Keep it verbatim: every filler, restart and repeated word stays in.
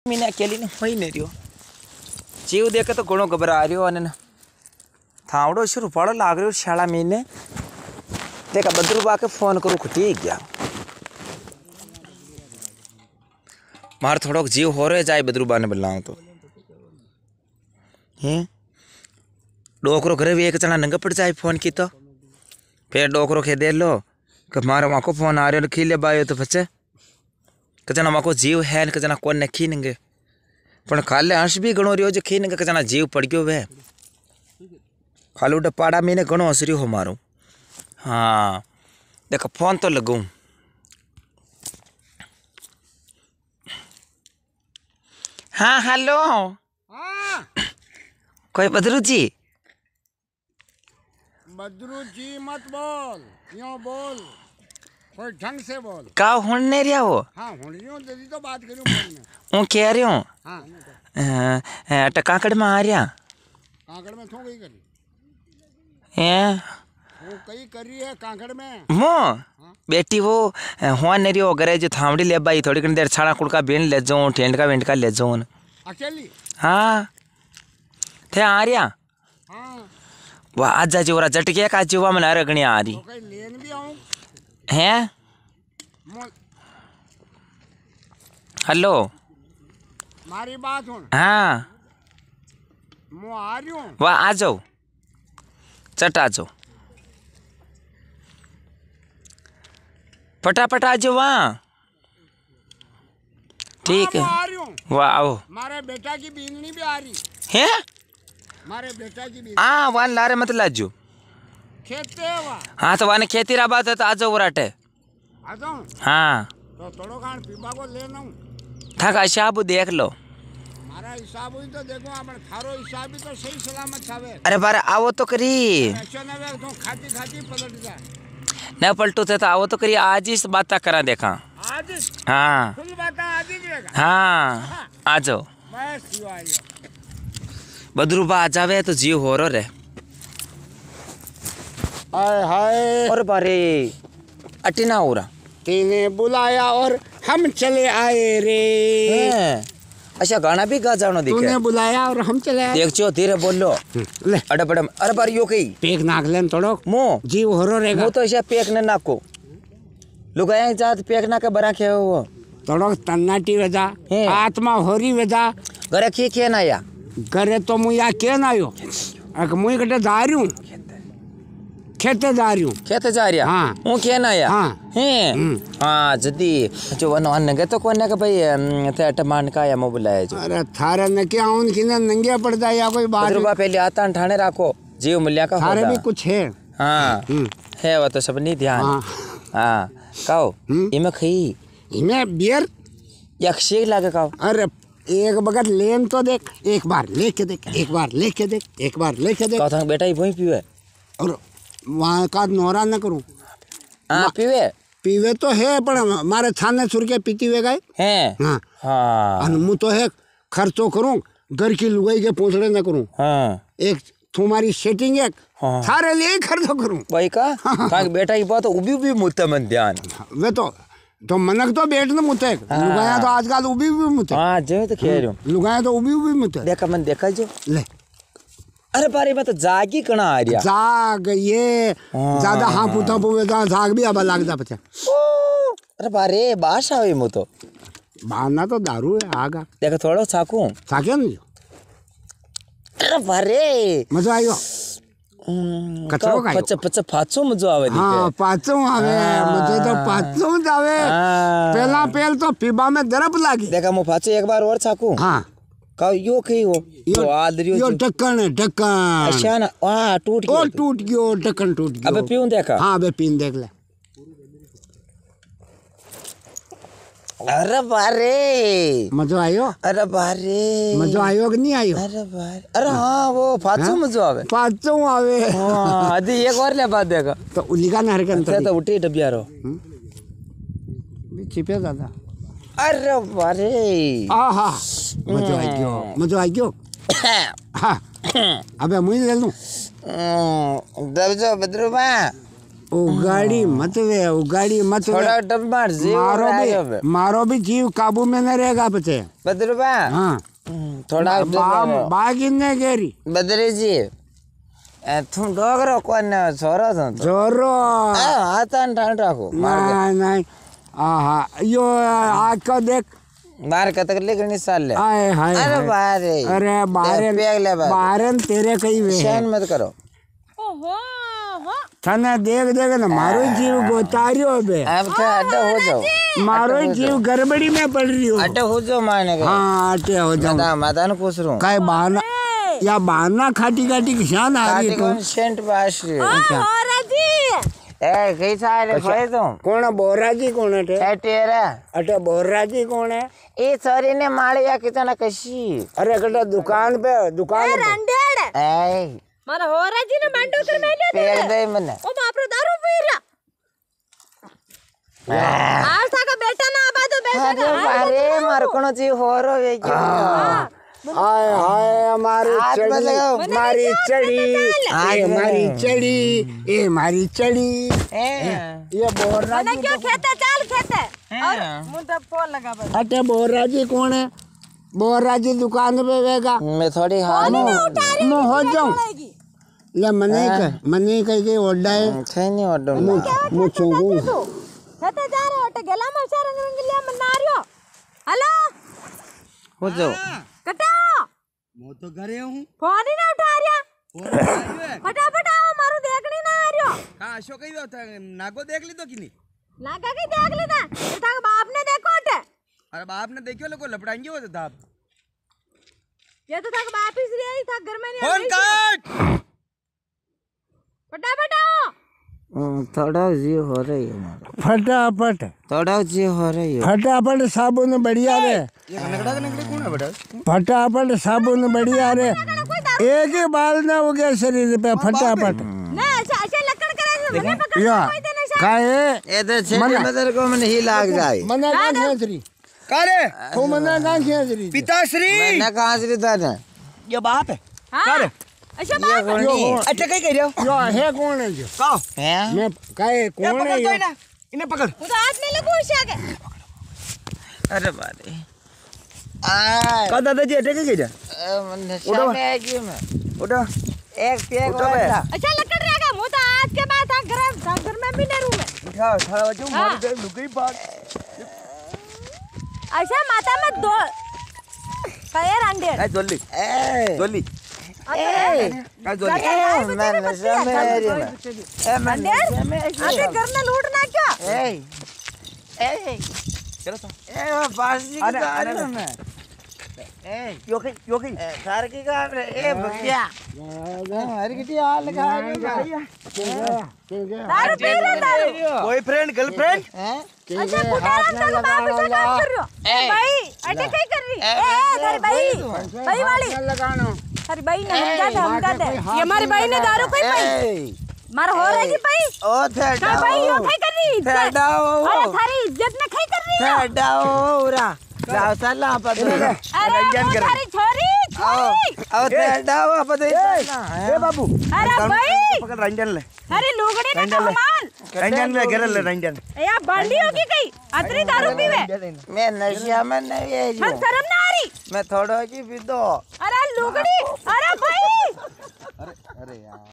मीने अकेली ने होई नहीं रियो जीव देखे तो घणो घबरा रियो अने थावड़ो शुरू पड़ो लाग रियो शाला मीने देखा बद्रूबा के फोन करूँ खुटी गया मार थोड़ो जीव हो रहे जाए बद्रूबा ने बुलाऊं तो हैं डोकरो घरे भी एक जना नंगा पड़ जाए फोन की तो फिर डोकरो खे दे लो कि मारे वहाँ को फोन आ रहे खीले बायो तो बच्चे कजना वहाँ को जीव है न कजना कौन ने खीनेंगे पण खाले अंश भी घणो रियो जो खीनेंगे कजना जीव पड़ गयो वे खालू डपाड़ा मीने घणो हंस रियो हो मारो हाँ देखो फोन तो लगूं हाँ हेलो हाँ कोई बदरू जी बदरू जी मत बोल यूं बोल कोई ढंग से बोल का हुन नहीं रिया वो हाँ हुन यूं दीदी तो बात करूं फोन में वो कह रही हूँ हाँ टकाकड़ में आ रिया कांकड़ में थो गई करी हैं वो कई करी है कांकड़ में मो बेटी वो हुआ नहीं रियो अगर जो थामड़ी ले बाई थोड़ी कनी देर छाड़ा कुड़का बेन ले जाऊं ठेंड का वेंड का ले जाऊं अकेली हाँ थे आ रिया हाँ वाह आज जा जोरा जट के का जुवा मन रगणी आ रही तो कई लेन भी आऊं हैं मोल हेलो मारी बात हुन हाँ मो आ रही हूं वाह आ जाओ चट आ जाओ फटाफट आ जाओ वहाँ ठीक है आ रही हूं वाह आओ मारे बेटा की बीननी भी आ रही हैं मारे बेटा की बीन हाँ वन लारे मत लाजो खेते है वहाँ हाँ तो वाने खेती रा बात है तो आ जाओ वराटे आ जाऊं हाँ तो थोड़ो खान पीबा को लेना हूं था हिसाब देख लो मारा हिसाब हुई तो देखो अपन थारो हिसाब भी तो सही सलामत छावे अरे बारे आओ तो करी ऐसा न वे तो खाती खाती पलट जाए न पलटू थे तो आओ तो करी आज ही बात करा देखा आज हाँ फुल बात आज ही करेगा हाँ आ जाओ बस यो आयो बदरूबा आ जावे तो जीव हो रो रे हाय हाय और बारे अटी ना हो रहा तूने बुलाया और हम चले आए रे अच्छा गाना भी गा जानो दिखे तूने बुलाया और हम चले आए देख चो धीरे बोलो ले अरे बड़े अरे बार यो कही पेक नाक लेन थोड़ो मो जीव होरो रहेगा मो तो ऐसा पेक ने नाको लुगाया जात पेक ना के बरा के वो थोड़ो तन्नाटी वजा हैं। आत्मा होरी वजा घरे की के ना या करे तो मुई या के ना आयो अक मुई कटे जा रही हूं खेते जा रही हूं खेते जा रिया हाँ। वो के ना या हाँ। हैं हम्म। हाँ जदी जो वन वन के तो कोने के भाई अम, थे टमान का या मो बुलाया जो अरे थारे ने क्या उन किने नंगे पड़ जाए या कोई बात बदरूबा पहले आता ठाणे राखो जीव मूल्य का थारे होगा भी कुछ है हाँ हम्म। है वो तो सब नहीं ध्यान हाँ हाँ काओ हम्म। इमे खई इन्हें बियर यक्षी लागे काओ अरे एक बगत लेन तो देख एक बार लेके देख एक बार लेके देख एक बार लेके देख काओ था बेटा ही वही पीवे और वहाँ का नोरा न करूँ हाँ पीवे पीवे तो है पर मारे छाने छुर के पीती हुए गए हैं हाँ हाँ और मुँह तो है खर्चो करूँ घर की लुगाई के पूछड़े न करूँ हाँ एक तुम्हारी सेटिंग है हाँ। सारे लिए खर्चो करूँ भाई का था बेटा ही बात उबी उबी मुत्ते मन ध्यान वे तो तो मनक तो बैठ न मुते लुगाया तो आजकल उबी उबी मुते हाँ जो तो कह रही हूँ लुगाया तो उबी उबी मुते देखा मन देखा जो ले अरे बारे में तो जागी कना आ रिया जाग ये ज्यादा हाँ पूछा पुवे तो जाग भी अब लाग जा बच्चा अरे बारे बाश आवे मु तो बहाना तो दारू है आगा देखो थोड़ा छाकू साक्या नहीं अरे बारे मजा आयो कचरो का पच पच फाचो मजो आवे हाँ पाचो आवे मुझे तो पाचो जावे पहला पहल तो पीबा में दरप लागी देखा मु फाचो एक बार और छाकू हाँ का यो कही हो यो तो आल रियो यो ढक्कन है ढक्कन अच्छा ना वाह टूट ओ गया टूट गयो ढक्कन टूट गयो अबे पीऊं देखा हाँ अबे पीन देख ले अरे बारे मजो आयो अरे बारे मजो आयो कि नहीं आयो अरे बारे अरे हाँ वो फाचो मजो आवे पाचो आवे हाँ अभी एक और ले बात देखा तो उलिका नहर के अंतर तो उठी डबिया रो छिपे दादा अरे बारे आहा मजो आई गयो मजो आई गयो हाँ अबे मुझे ले लूं दब जो बदरूबा उगाड़ी मत वे उगाड़ी मत वे थोड़ा डब मार जीव मारो आयो भी बे मारो भी जीव काबू में न रहेगा बचे बदरू बा हाँ थोड़ा बागी ने गेरी बदरी जी ए तुम डोगरो कोन छोरो तो जोरो आता ठाण राखो नहीं नहीं आहा यो आग को देख मार के तक लेकर साल ले आए हाय अरे बारे अरे बारे बारे तेरे कई वे शैन मत करो ओहो हो थाने देख देख ना मारो जीव गोतारियो बे अब तो अड्डा हो जाओ मारो जीव गड़बड़ी में पड़ रही हो अड्डा हो जाओ माने का हाँ अटे हो जाओ माता माता ने पूछ रहा हूँ काय बहाना या बहाना खाटी खाटी किसान आ रही कौन सेंट बाश ओ राजी ए कैसा है खोए तुम कौन है बोरा जी कौन है ए तेरा अटे बोरा जी कौन है ए सॉरी ने माड़िया कितना कशी अरे कटा दुकान पे दुकान पे ರಂಡೇಡ ए ಮರ ಹೋರಾಜಿನ ಮಂಡೋತ್ರ ಮೇಲೆ पेड़ दे मने ओ बाप रे दारू पीरा आज तक बेटा ना आबादो बेटा अरे मारकोनो जी होरो वे हाय हाय हमारी चढ़ी हमारी चढ़ी ये हमारी चढ़ी ये हमारी चढ़ी ये बोरा मैंने क्यों खेते चाल खेते और मुंडा फोन लगा बस अटे बोरा जी कौन है बोरा जी दुकान पे वेगा मैं थोड़ी हां मैं हो जाऊं ले मने के मने के के ओडाए थे नहीं ओडो मु चुगू खेते जा रहे होटे गेला में सारा रंग लिया मन नारियो हेलो हो जाओ कटाओ मैं तो घरे हूं फोन ही ना उठा रिया फटाफट आओ मारो देखनी ना आ रियो का अशोक ही होता नागो देख ली तो कि नहीं लागा के देख लेना ये ताक बाप ने देखो होटे अरे बाप ने देखियो लोग लपटाएंगे वो था ये तो ताक बाप ही रही था घर में नहीं फोन काट फटाफट आओ थोड़ा जी हो रही है फटाफट थोड़ा जी हो रही है फटाफट साबुन बढ़िया रे ये नगड़ा के नगड़े कौन है बेटा फटाफट साबुन बढ़िया रे एक ही बाल ना हो गया शरीर पे फटाफट ना अच्छा अच्छा लकड़ करे मने पकड़ या कोई देना काहे ए तो छेटे मदर को मन ही लाग जाए मना का खेसरी कारे तू मना का खेसरी पिताश्री मैंने कहां से था ना ये बाप है हां अच्छा ये बाप कौन है अच्छा कहीं कह रहे हो यो है कौन है जो कहो हैं मैं काहे ये कौन है पकड़ यो कोई ना इन्हें पकड़ वो तो हाथ में लगो उसे आगे अरे बारे आ का दादाजी अटैक कहीं कह रहे मन नशा में है कि मैं उठो एक पेग उठो बे। वाला अच्छा लकड़ रहेगा वो तो आज के बाद था घर था घर में भी नहीं रूम में उठा उठा बच्चों हाँ। मार दे लुक गई बात अच्छा माता में दो कई रंडे ए जोली ए जोली ए का जोली ए मैं नशा में है रे मैं ए मैं नशा में है अभी घर में लूटना क्या ए ए चलो सा ए वो बासी अरे, की अरे, गाड़ी अरे। में ए यो कहीं यो कहीं सार की गाड़ी ए बकिया हर किटी हाल का दारू पी रहे दारू बॉयफ्रेंड गर्लफ्रेंड हैं अच्छा गुटारा चलो बाप से काम कर रहे हो ए भाई अटे कहीं कर रही ए ए तेरी भाई भाई वाली लगानो अरे भाई ने हम जाते हम जाते ये हमारी भाई ने दारू कोई पाई ए मार हो रही जी भाई ओ थेड़ा क्या भाई यो कहीं कर रही थेड़ा अरे थारी इज्जत में कहीं कर रही हो थेड़ा ओरा जाओ सला पर अरे वो थारी छोरी छोरी अब थेड़ा वो पर ए बाबू अरे भाई पकड़ रंजन ले अरे लुगड़ी ने रंजन ले कमाल रंजन ले घेर ले रंजन या बंडी होगी कहीं अतरी दारू पीवे मैं नशा में नहीं है जो हम शर्म ना आ रही मैं थोड़ा की भी दो अरे लुगड़ी अरे भाई अरे यार